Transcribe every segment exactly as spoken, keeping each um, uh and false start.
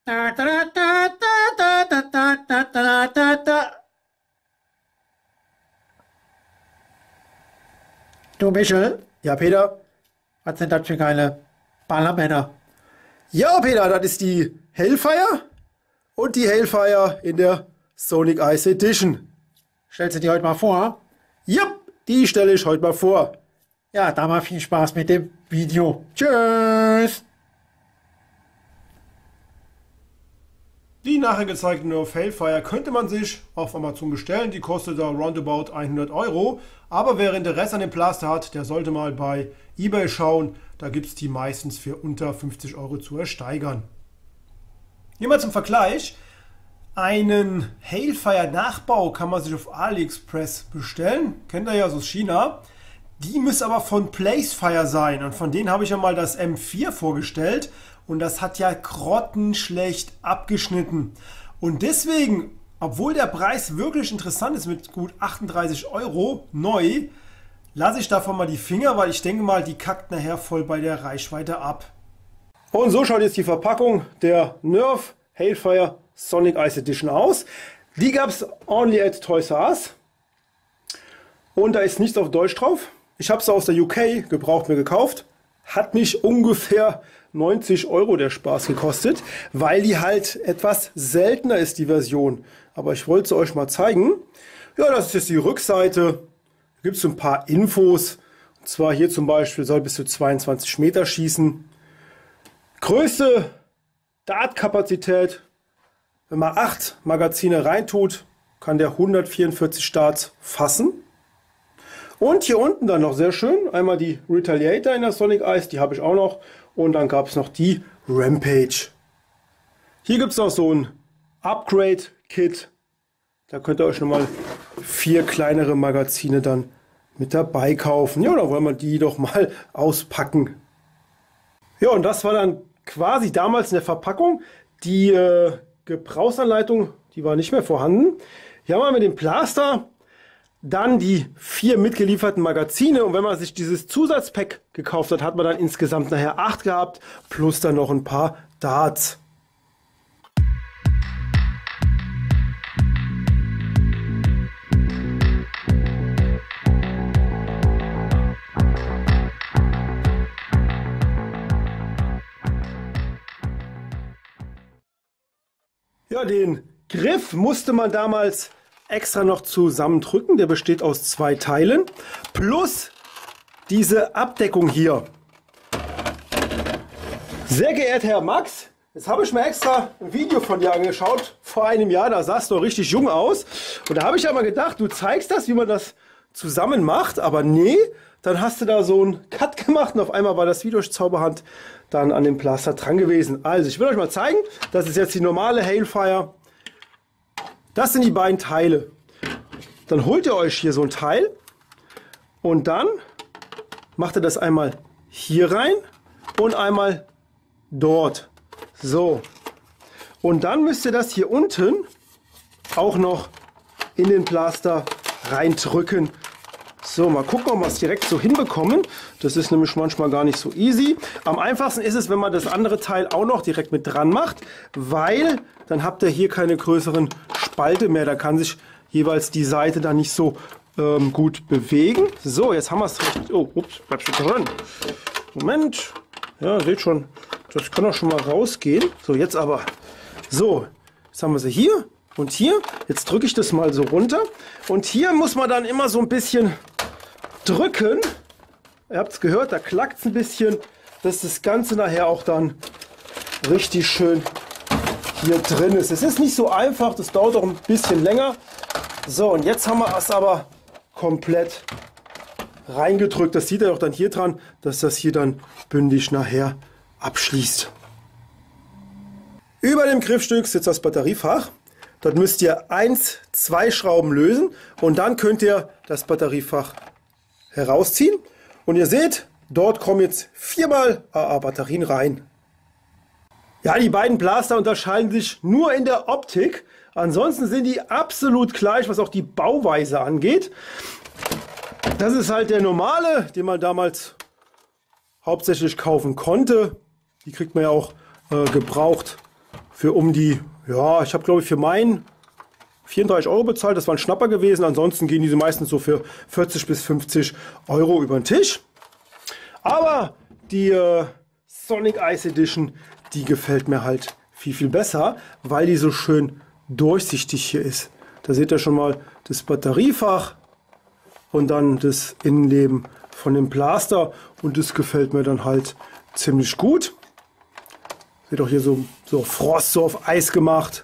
Da, da, da, da, da, da, da, da, da, da. Du Michel? Ja, Peter? Was sind das für geile Ballermänner? Ja, Peter, das ist die Hellfire und die Hellfire in der Sonic Ice Edition. Stellst du die heute mal vor? Ja, die stelle ich heute mal vor. Ja, da mal viel Spaß mit dem Video. Tschüss! Die nachher gezeigte Nerf Hellfire könnte man sich auf Amazon bestellen. Die kostet da roundabout hundert Euro. Aber wer Interesse an dem Blaster hat, der sollte mal bei eBay schauen. Da gibt es die meistens für unter fünfzig Euro zu ersteigern. Hier mal zum Vergleich. Einen Hellfire Nachbau kann man sich auf AliExpress bestellen. Kennt ihr ja aus China. Die müssen aber von Placefire sein. Und von denen habe ich ja mal das M vier vorgestellt. Und das hat ja grottenschlecht abgeschnitten. Und deswegen, obwohl der Preis wirklich interessant ist mit gut achtunddreißig Euro neu, lasse ich davon mal die Finger, weil ich denke mal, die kackt nachher voll bei der Reichweite ab. Und so schaut jetzt die Verpackung der Nerf Hellfire Sonic Ice Edition aus. Die gab es only at Toys R Us. Und da ist nichts auf Deutsch drauf. Ich habe es aus der U K gebraucht mir gekauft. Hat mich ungefähr neunzig Euro der Spaß gekostet, weil die halt etwas seltener ist, die Version. Aber ich wollte es euch mal zeigen. Ja, das ist jetzt die Rückseite. Da gibt es ein paar Infos. Und zwar hier zum Beispiel soll bis zu zweiundzwanzig Meter schießen. Größte Dartkapazität. Wenn man acht Magazine reintut, kann der hundertvierundvierzig Darts fassen. Und hier unten dann noch sehr schön, einmal die Retaliator in der Sonic Ice, die habe ich auch noch. Und dann gab es noch die Rampage. Hier gibt es noch so ein Upgrade-Kit. Da könnt ihr euch nochmal vier kleinere Magazine dann mit dabei kaufen. Ja, da wollen wir die doch mal auspacken. Ja, und das war dann quasi damals in der Verpackung. Die äh, Gebrauchsanleitung, die war nicht mehr vorhanden. Hier haben wir mit dem Blaster dann die vier mitgelieferten Magazine, und wenn man sich dieses Zusatzpack gekauft hat, hat man dann insgesamt nachher acht gehabt, plus dann noch ein paar Darts. Ja, den Griff musste man damals extra noch zusammendrücken. Der besteht aus zwei Teilen. Plus diese Abdeckung hier. Sehr geehrter Herr Max, jetzt habe ich mir extra ein Video von dir angeschaut. Vor einem Jahr, da sahst du richtig jung aus. Und da habe ich ja mal gedacht, du zeigst das, wie man das zusammen macht. Aber nee, dann hast du da so einen Cut gemacht und auf einmal war das wie durch Zauberhand dann an dem Blaster dran gewesen. Also ich will euch mal zeigen, das ist jetzt die normale Hellfire. Das sind die beiden Teile. Dann holt ihr euch hier so ein Teil und dann macht ihr das einmal hier rein und einmal dort. So. Und dann müsst ihr das hier unten auch noch in den Blaster reindrücken. So, mal gucken, ob wir es direkt so hinbekommen. Das ist nämlich manchmal gar nicht so easy. Am einfachsten ist es, wenn man das andere Teil auch noch direkt mit dran macht, weil dann habt ihr hier keine größeren Spalte mehr. Da kann sich jeweils die Seite dann nicht so ähm, gut bewegen. So, jetzt haben wir es. Oh, ups, bleib schon dran. Moment. Ja, seht schon, das kann auch schon mal rausgehen. So, jetzt aber. So, jetzt haben wir sie hier und hier. Jetzt drücke ich das mal so runter. Und hier muss man dann immer so ein bisschen drücken. Ihr habt es gehört, da klackt es ein bisschen, dass das Ganze nachher auch dann richtig schön hier drin ist. Es ist nicht so einfach, das dauert auch ein bisschen länger. So, und jetzt haben wir es aber komplett reingedrückt. Das sieht ihr auch dann hier dran, dass das hier dann bündig nachher abschließt. Über dem Griffstück sitzt das Batteriefach. Dort müsst ihr eins, zwei Schrauben lösen und dann könnt ihr das Batteriefach herausziehen. Und ihr seht, dort kommen jetzt viermal A A-Batterien rein. Ja, die beiden Blaster unterscheiden sich nur in der Optik. Ansonsten sind die absolut gleich, was auch die Bauweise angeht. Das ist halt der normale, den man damals hauptsächlich kaufen konnte. Die kriegt man ja auch äh, gebraucht für um die, ja, ich habe glaube ich für meinen vierunddreißig Euro bezahlt, das war ein Schnapper gewesen. Ansonsten gehen diese meistens so für vierzig bis fünfzig Euro über den Tisch. Aber die äh, Sonic Ice Edition, die gefällt mir halt viel, viel besser, weil die so schön durchsichtig hier ist. Da seht ihr schon mal das Batteriefach und dann das Innenleben von dem Blaster und das gefällt mir dann halt ziemlich gut. Seht auch hier so, so Frost, so auf Eis gemacht.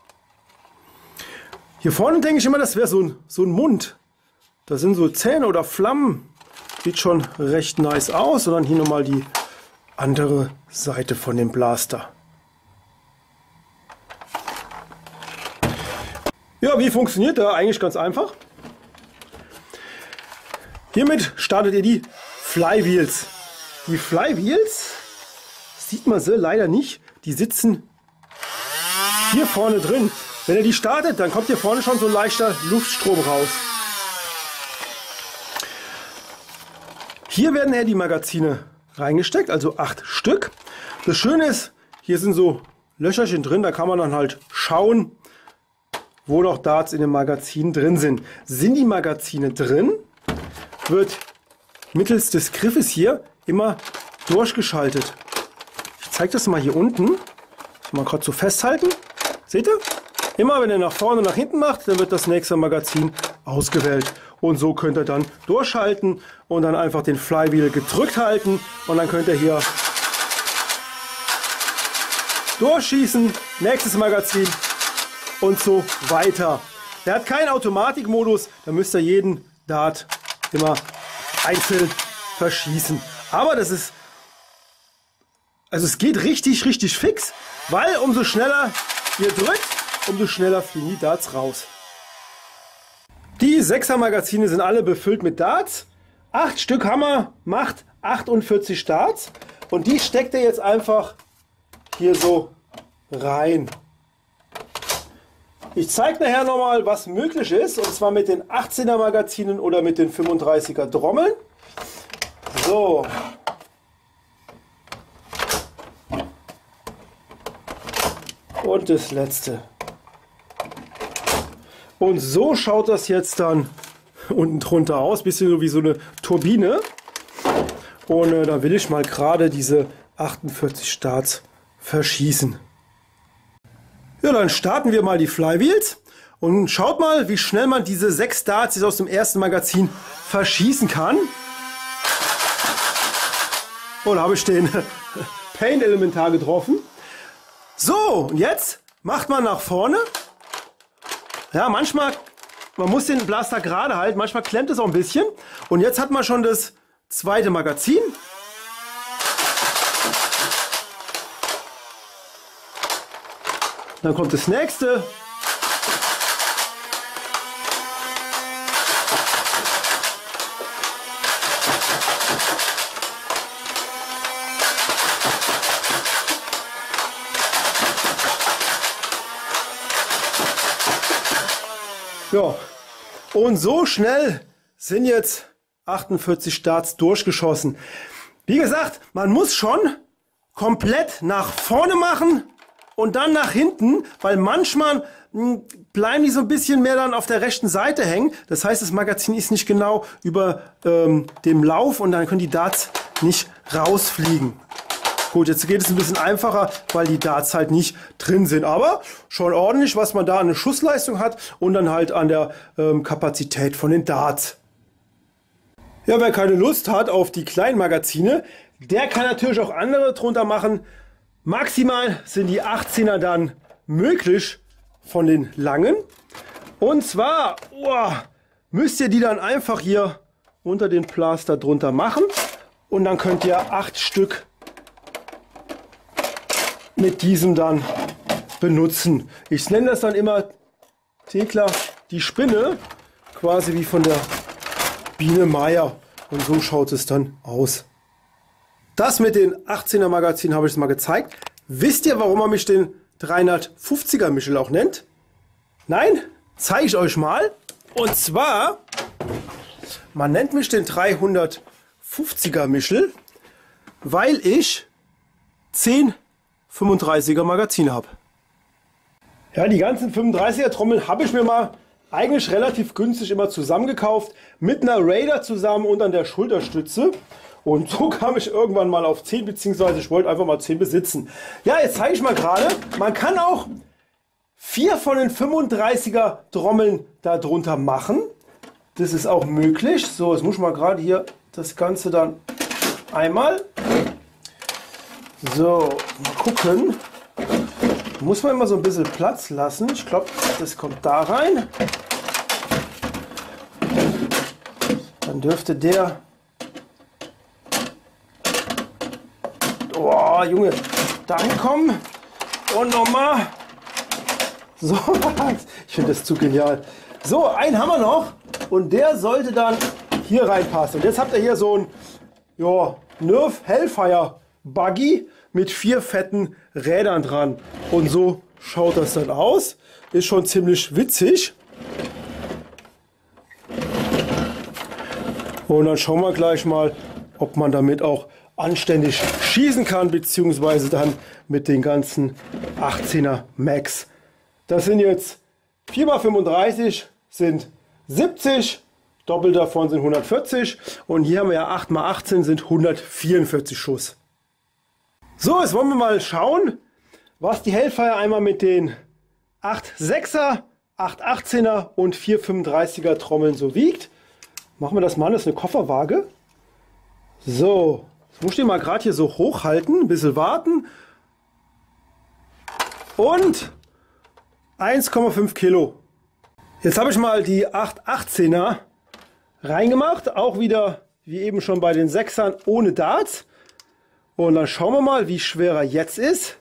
Hier vorne denke ich immer, das wäre so ein, so ein Mund. Da sind so Zähne oder Flammen. Sieht schon recht nice aus. Und dann hier nochmal die andere Seite von dem Blaster. Ja, wie funktioniert der? Eigentlich ganz einfach. Hiermit startet ihr die Flywheels. Die Flywheels, sieht man sie leider nicht, die sitzen hier vorne drin. Wenn ihr die startet, dann kommt hier vorne schon so ein leichter Luftstrom raus. Hier werden ja die Magazine reingesteckt, also acht Stück. Das Schöne ist, hier sind so Löcherchen drin, da kann man dann halt schauen, wo noch Darts in dem Magazin drin sind. Sind die Magazine drin, wird mittels des Griffes hier immer durchgeschaltet. Ich zeige das mal hier unten. Das mal gerade so festhalten. Seht ihr? Immer wenn ihr nach vorne und nach hinten macht, dann wird das nächste Magazin ausgewählt. Und so könnt ihr dann durchschalten und dann einfach den Flywheel gedrückt halten. Und dann könnt ihr hier durchschießen. Nächstes Magazin. Und so weiter. Der hat keinen Automatikmodus, da müsst ihr jeden Dart immer einzeln verschießen. Aber das ist, also es geht richtig, richtig fix, weil umso schneller ihr drückt, umso schneller fliegen die Darts raus. Die sechser Magazine sind alle befüllt mit Darts. Acht Stück Hammer macht achtundvierzig Darts und die steckt ihr jetzt einfach hier so rein. Ich zeige nachher nochmal, was möglich ist, und zwar mit den achtzehner Magazinen oder mit den fünfunddreißiger Trommeln. So. Und das letzte. Und so schaut das jetzt dann unten drunter aus, bisschen so wie so eine Turbine. Und äh, da will ich mal gerade diese achtundvierzig Darts verschießen. Ja, dann starten wir mal die Flywheels und schaut mal, wie schnell man diese sechs Darts aus dem ersten Magazin verschießen kann. Oh, da habe ich den Paint Elementar getroffen. So, und jetzt macht man nach vorne. Ja, manchmal, man muss den Blaster gerade halten, manchmal klemmt es auch ein bisschen. Und jetzt hat man schon das zweite Magazin. Dann kommt das nächste. Ja, und so schnell sind jetzt achtundvierzig Darts durchgeschossen. Wie gesagt, man muss schon komplett nach vorne machen und dann nach hinten, weil manchmal mh, bleiben die so ein bisschen mehr dann auf der rechten Seite hängen. Das heißt, das Magazin ist nicht genau über ähm, dem Lauf und dann können die Darts nicht rausfliegen. Gut, jetzt geht es ein bisschen einfacher, weil die Darts halt nicht drin sind. Aber schon ordentlich, was man da an der Schussleistung hat und dann halt an der ähm, Kapazität von den Darts. Ja, wer keine Lust hat auf die kleinen Magazine, der kann natürlich auch andere drunter machen. Maximal sind die achtzehner dann möglich von den langen. Und zwar oh, müsst ihr die dann einfach hier unter den Blaster drunter machen. Und dann könnt ihr acht Stück mit diesem dann benutzen. Ich nenne das dann immer Thekla die Spinne, quasi wie von der Biene Meier. Und so schaut es dann aus. Das mit den achtzehner Magazinen habe ich es mal gezeigt. Wisst ihr, warum man mich den dreihundertfünfziger Michel auch nennt? Nein? Zeige ich euch mal. Und zwar, man nennt mich den dreihundertfünfziger Michel, weil ich zehn fünfunddreißiger Magazine habe. Ja, die ganzen fünfunddreißiger Trommeln habe ich mir mal eigentlich relativ günstig immer zusammengekauft. Mit einer Raider zusammen und an der Schulterstütze. Und so kam ich irgendwann mal auf zehn, beziehungsweise ich wollte einfach mal zehn besitzen. Ja, jetzt zeige ich mal gerade, man kann auch vier von den fünfunddreißiger Trommeln darunter machen. Das ist auch möglich. So, jetzt muss ich mal gerade hier das Ganze dann einmal. So, mal gucken. Muss man immer so ein bisschen Platz lassen. Ich glaube, das kommt da rein. Dann dürfte der... Oh, Junge, dahin kommen. Und nochmal. So, ich finde das zu genial. So, einen haben wir noch. Und der sollte dann hier reinpassen. Und jetzt habt ihr hier so ein ja, Nerf Hellfire Buggy mit vier fetten Rädern dran. Und so schaut das dann aus. Ist schon ziemlich witzig. Und dann schauen wir gleich mal, ob man damit auch anständig schießen kann, beziehungsweise dann mit den ganzen achtzehner Max. Das sind jetzt vier mal fünfunddreißig sind siebzig, doppelt davon sind hundertvierzig und hier haben wir ja acht mal achtzehn sind hundertvierundvierzig Schuss. So, jetzt wollen wir mal schauen, was die Hellfire einmal mit den acht sechser, acht achtzehner und vier fünfunddreißiger Trommeln so wiegt. Machen wir das mal, das ist eine Kofferwaage. So, jetzt muss ich den mal gerade hier so hochhalten, ein bisschen warten. Und eins Komma fünf Kilo. Jetzt habe ich mal die acht achtzehner reingemacht, auch wieder wie eben schon bei den sechsern ohne Darts. Und dann schauen wir mal, wie schwer er jetzt ist.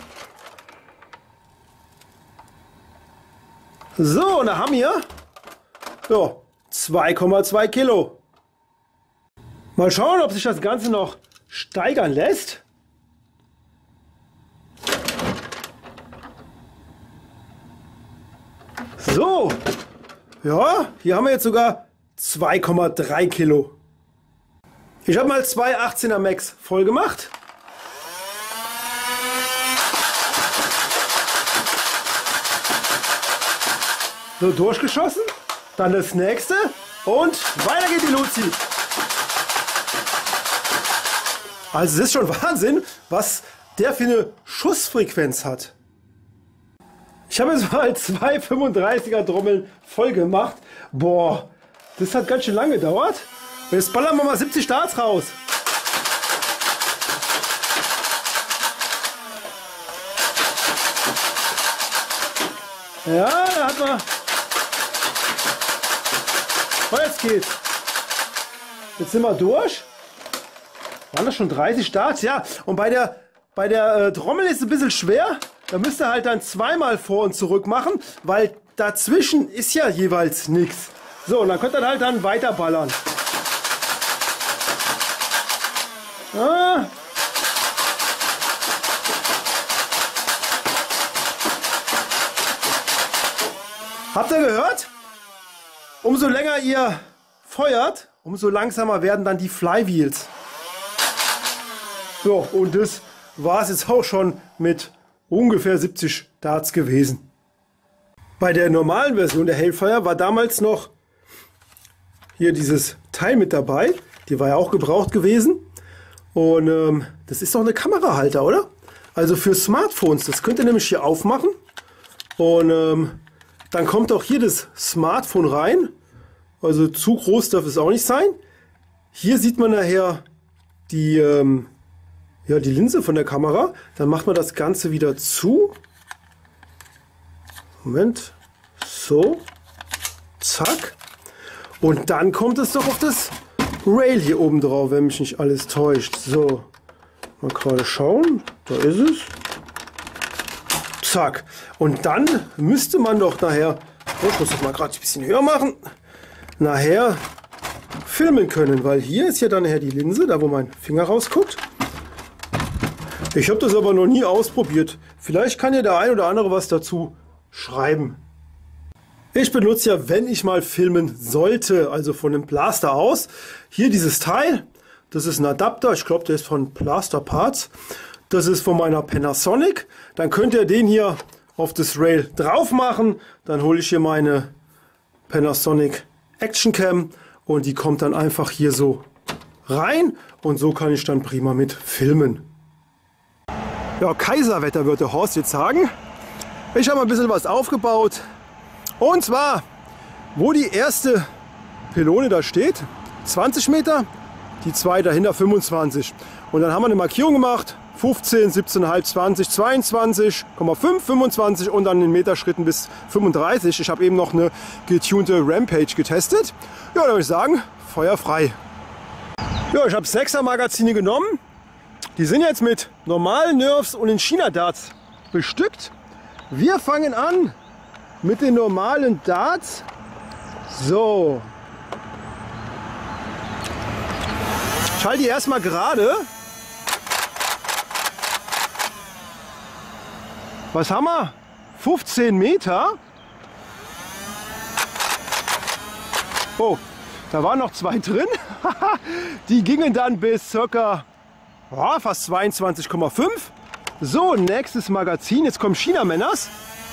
So, und da haben wir ja, zwei Komma zwei Kilo. Mal schauen, ob sich das Ganze noch steigern lässt. So, ja, hier haben wir jetzt sogar zwei Komma drei Kilo. Ich habe mal zwei achtzehner Max voll gemacht. So, durchgeschossen. Dann das nächste. Und weiter geht die Luzi. Also es ist schon Wahnsinn, was der für eine Schussfrequenz hat. Ich habe jetzt mal zwei fünfunddreißiger Trommeln voll gemacht. Boah, das hat ganz schön lange gedauert. Und jetzt ballern wir mal siebzig Darts raus. Ja, da hat man... Oh, jetzt geht's. Jetzt sind wir durch. Waren das schon dreißig Darts? Ja, und bei der, bei der äh, Trommel ist es ein bisschen schwer. Da müsst ihr halt dann zweimal vor und zurück machen, weil dazwischen ist ja jeweils nichts. So, und dann könnt ihr halt dann weiter ballern. Ah. Habt ihr gehört? Umso länger ihr feuert, umso langsamer werden dann die Flywheels. So, und das war es jetzt auch schon mit ungefähr siebzig Darts gewesen. Bei der normalen Version der Hellfire war damals noch hier dieses Teil mit dabei. Die war ja auch gebraucht gewesen. Und ähm, das ist doch eine Kamerahalter, oder? Also für Smartphones. Das könnt ihr nämlich hier aufmachen. Und ähm, dann kommt auch hier das Smartphone rein. Also zu groß darf es auch nicht sein. Hier sieht man nachher die, ähm, ja, die Linse von der Kamera. Dann macht man das Ganze wieder zu. Moment. So. Zack. Und dann kommt es doch auf das Rail hier oben drauf, wenn mich nicht alles täuscht. So. Mal gerade schauen. Da ist es. Zack. Und dann müsste man doch nachher, oh, ich muss das mal gerade ein bisschen höher machen, nachher filmen können, weil hier ist ja dann nachher die Linse, da wo mein Finger rausguckt. Ich habe das aber noch nie ausprobiert. Vielleicht kann ja der ein oder andere was dazu schreiben. Ich benutze ja, wenn ich mal filmen sollte, also von dem Blaster aus, hier dieses Teil. Das ist ein Adapter, ich glaube der ist von Blaster Parts. Das ist von meiner Panasonic. Dann könnt ihr den hier auf das Rail drauf machen. Dann hole ich hier meine Panasonic Action Cam und die kommt dann einfach hier so rein und so kann ich dann prima mit filmen. Ja, Kaiserwetter wird der Horst jetzt sagen. Ich habe ein bisschen was aufgebaut und zwar, wo die erste Pylone da steht, zwanzig Meter, die zwei dahinter fünfundzwanzig. Und dann haben wir eine Markierung gemacht, fünfzehn, siebzehn Komma fünf, zwanzig, zweiundzwanzig Komma fünf, fünfundzwanzig und dann in Meterschritten bis fünfunddreißig. Ich habe eben noch eine getunte Rampage getestet. Ja, dann würde ich sagen, Feuer frei. Ja, ich habe sechser Magazine genommen. Die sind jetzt mit normalen Nerfs und in China Darts bestückt. Wir fangen an mit den normalen Darts. So. Ich halte die erstmal gerade. Was haben wir? fünfzehn Meter. Oh, da waren noch zwei drin. Die gingen dann bis ca. Oh, fast zweiundzwanzig Komma fünf. So, nächstes Magazin. Jetzt kommen China-Männers.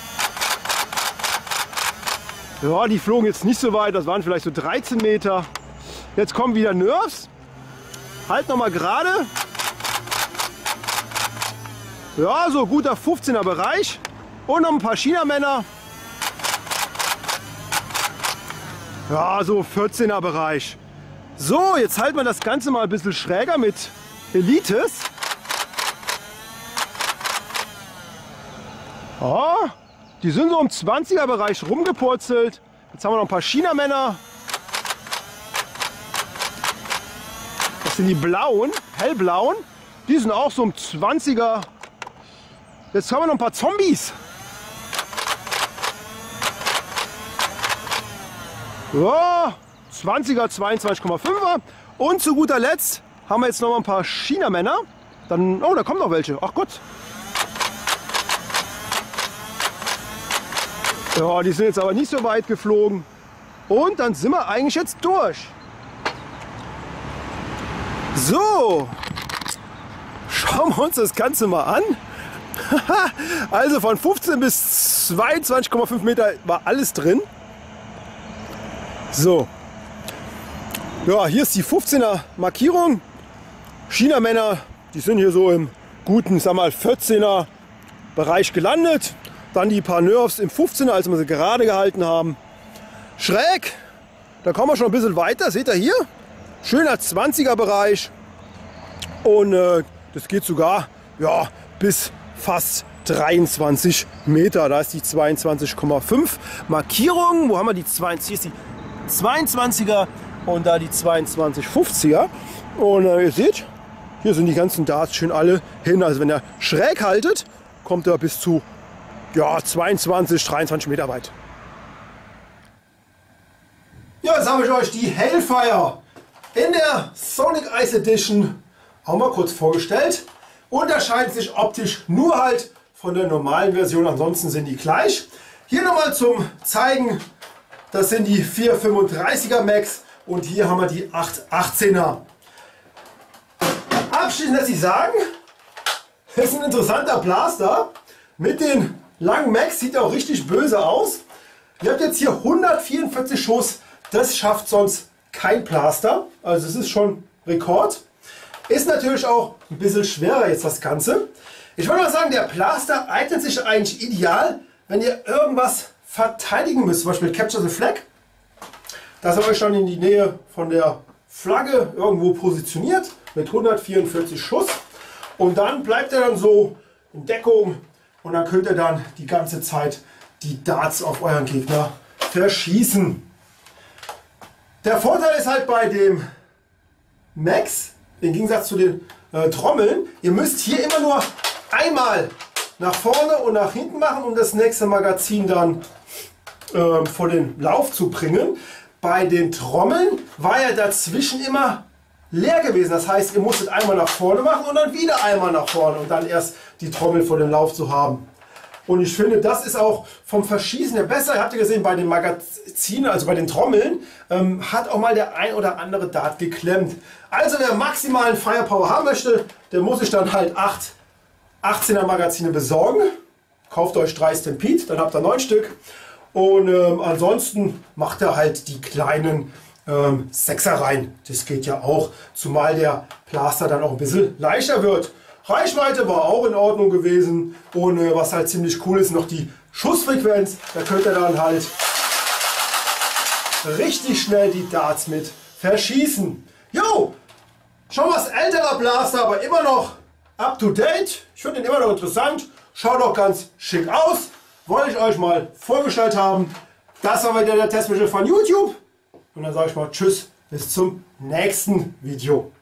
Ja, die flogen jetzt nicht so weit. Das waren vielleicht so dreizehn Meter. Jetzt kommen wieder Nerfs. Halt noch mal gerade. Ja, so guter fünfzehner Bereich. Und noch ein paar China-Männer. Ja, so vierzehner Bereich. So, jetzt halten wir das Ganze mal ein bisschen schräger mit Elites. Oh, die sind so im zwanziger Bereich rumgepurzelt. Jetzt haben wir noch ein paar China-Männer. Das sind die blauen, hellblauen. Die sind auch so im zwanziger. Jetzt haben wir noch ein paar Zombies. Ja, zwanziger, zweiundzwanzig Komma fünfer. Und zu guter Letzt haben wir jetzt noch mal ein paar China-Männer. Dann, oh, da kommen noch welche. Ach Gott. Ja, die sind jetzt aber nicht so weit geflogen. Und dann sind wir eigentlich jetzt durch. So, schauen wir uns das Ganze mal an. Also von fünfzehn bis zweiundzwanzig Komma fünf Meter war alles drin. So, ja, hier ist die fünfzehner Markierung. China-Männer, die sind hier so im guten, sag mal, vierzehner Bereich gelandet. Dann die paar Nerfs im fünfzehner, als wir sie gerade gehalten haben. Schräg, da kommen wir schon ein bisschen weiter, seht ihr hier? Schöner zwanziger Bereich. Und äh, das geht sogar ja, bis fast dreiundzwanzig Meter. Da ist die zweiundzwanzig Komma fünf Markierung. Wo haben wir die zweiundzwanzig? Hier ist die zweiundzwanziger und da die zweiundzwanzig fünfziger. Und äh, ihr seht, hier sind die ganzen Darts schön alle hin. Also wenn ihr schräg haltet, kommt er bis zu ja, zweiundzwanzig, dreiundzwanzig Meter weit. Ja, jetzt habe ich euch die Hellfire in der Sonic Ice Edition auch mal kurz vorgestellt. Unterscheidet sich optisch nur halt von der normalen Version, ansonsten sind die gleich. Hier nochmal zum Zeigen, das sind die vier fünfunddreißiger Max und hier haben wir die acht achtzehner. Abschließend lässt sich sagen, das ist ein interessanter Blaster mit den langen Max, sieht auch richtig böse aus. Ihr habt jetzt hier hundertvierundvierzig Schuss, das schafft sonst kein Blaster, also es ist schon Rekord. Ist natürlich auch ein bisschen schwerer jetzt das Ganze. Ich würde mal sagen, der Blaster eignet sich eigentlich ideal, wenn ihr irgendwas verteidigen müsst, zum Beispiel Capture the Flag. Das habe ich schon in die Nähe von der Flagge irgendwo positioniert mit hundertvierundvierzig Schuss. Und dann bleibt er dann so in Deckung und dann könnt ihr dann die ganze Zeit die Darts auf euren Gegner verschießen. Der Vorteil ist halt bei dem Max, im Gegensatz zu den äh, Trommeln, ihr müsst hier immer nur einmal nach vorne und nach hinten machen, um das nächste Magazin dann äh, vor den Lauf zu bringen. Bei den Trommeln war ja dazwischen immer leer gewesen. Das heißt, ihr musstet einmal nach vorne machen und dann wieder einmal nach vorne und dann erst die Trommel vor den Lauf zu haben. Und ich finde, das ist auch vom Verschießen her besser. Ihr habt ja gesehen, bei den Magazinen, also bei den Trommeln, ähm, hat auch mal der ein oder andere Dart geklemmt. Also wer maximalen Firepower haben möchte, der muss sich dann halt acht achtzehner Magazine besorgen. kauft euch drei Stampede, dann habt ihr neun Stück. Und ähm, ansonsten macht er halt die kleinen ähm, Sechser rein. Das geht ja auch, zumal der Blaster dann auch ein bisschen leichter wird. Reichweite war auch in Ordnung gewesen. Und äh, was halt ziemlich cool ist, noch die Schussfrequenz. Da könnt ihr dann halt richtig schnell die Darts mit verschießen. Jo, schon was älterer Blaster, aber immer noch up to date. Ich finde ihn immer noch interessant. Schaut auch ganz schick aus. Wollte ich euch mal vorgestellt haben. Das war wieder der Testbericht von YouTube. Und dann sage ich mal tschüss, bis zum nächsten Video.